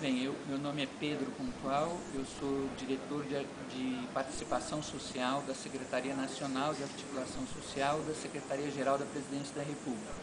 Bem, meu nome é Pedro Pontual, eu sou diretor de Participação Social da Secretaria Nacional de Articulação Social da Secretaria-Geral da Presidência da República.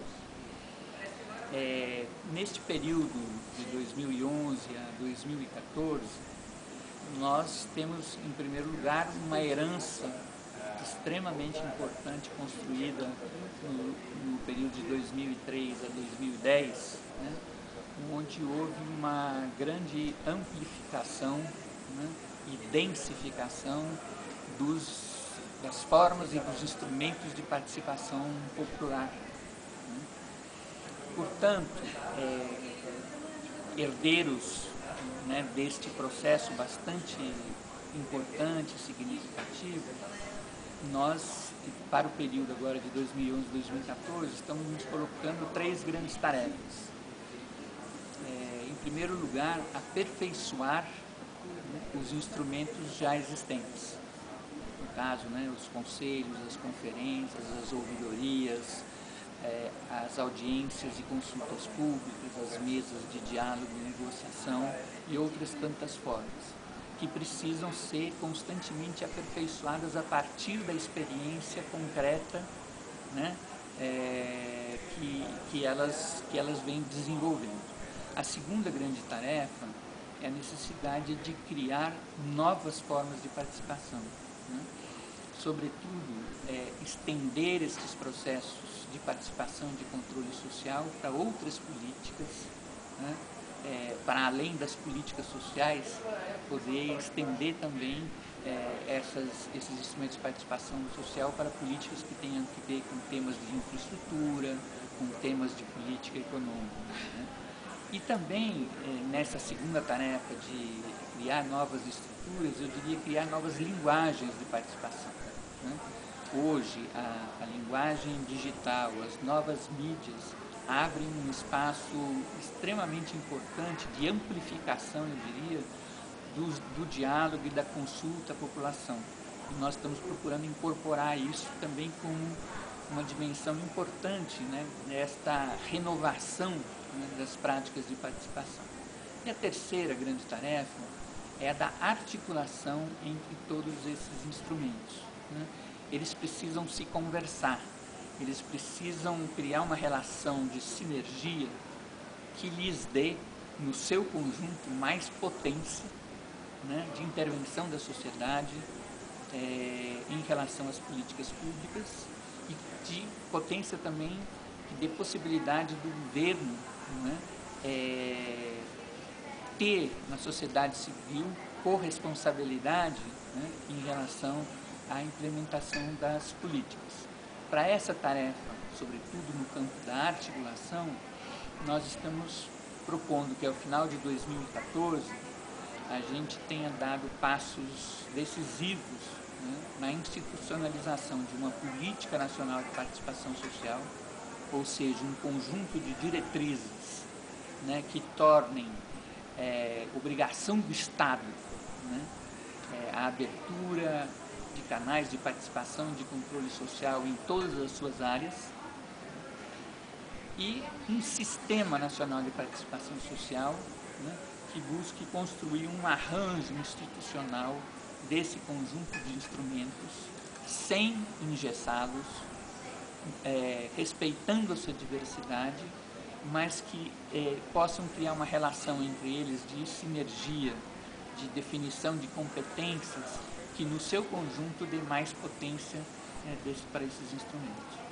Neste período de 2011 a 2014, nós temos, em primeiro lugar, uma herança extremamente importante construída no período de 2003 a 2010, né? Onde houve uma grande amplificação, né, e densificação das formas e dos instrumentos de participação popular. Né? Portanto, herdeiros, né, deste processo bastante importante e significativo, nós, para o período agora de 2011 a 2014, estamos nos colocando três grandes tarefas. Em primeiro lugar, aperfeiçoar, né, os instrumentos já existentes. No caso, né, os conselhos, as conferências, as ouvidorias, as audiências e consultas públicas, as mesas de diálogo e negociação e outras tantas formas, que precisam ser constantemente aperfeiçoadas a partir da experiência concreta, né, que elas vêm desenvolvendo. A segunda grande tarefa é a necessidade de criar novas formas de participação, né? Sobretudo, estender estes processos de participação de controle social para outras políticas, né? Para além das políticas sociais, poder estender também esses instrumentos de participação social para políticas que tenham que ver com temas de infraestrutura, com temas de política econômica, né? E também, nessa segunda tarefa de criar novas estruturas, eu diria criar novas linguagens de participação, né? Hoje, a linguagem digital, as novas mídias, abrem um espaço extremamente importante de amplificação, eu diria, do diálogo e da consulta à população. E nós estamos procurando incorporar isso também como uma dimensão importante, né, nesta renovação, né, das práticas de participação. E a terceira grande tarefa é a da articulação entre todos esses instrumentos, né? Eles precisam se conversar, eles precisam criar uma relação de sinergia que lhes dê, no seu conjunto, mais potência, né, de intervenção da sociedade em relação às políticas públicas e de potência também que dê possibilidade do governo, né, ter na sociedade civil corresponsabilidade, né, em relação à implementação das políticas. Para essa tarefa, sobretudo no campo da articulação, nós estamos propondo que ao final de 2014 a gente tenha dado passos decisivos, né, na institucionalização de uma política nacional de participação social, ou seja, um conjunto de diretrizes, né, que tornem obrigação do Estado, né, a abertura de canais de participação e de controle social em todas as suas áreas, e um sistema nacional de participação social, né, que busque construir um arranjo institucional desse conjunto de instrumentos, sem engessá-los, respeitando a sua diversidade, mas que possam criar uma relação entre eles de sinergia, de definição de competências, que no seu conjunto dê mais potência para esses instrumentos.